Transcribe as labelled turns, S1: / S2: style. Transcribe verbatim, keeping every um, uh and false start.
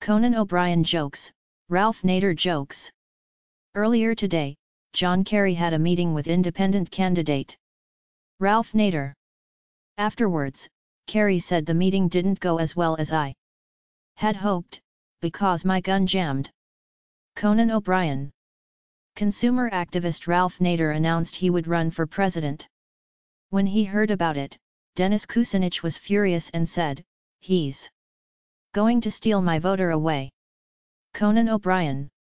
S1: Conan O'Brien jokes, Ralph Nader jokes. Earlier today, John Kerry had a meeting with independent candidate Ralph Nader. Afterwards, Kerry said the meeting didn't go as well as I had hoped, because my gun jammed. Conan O'Brien. Consumer activist Ralph Nader announced he would run for president. When he heard about it, Denis Kucinich was furious and said, "He's going to steal my voter away." Conan O'Brien.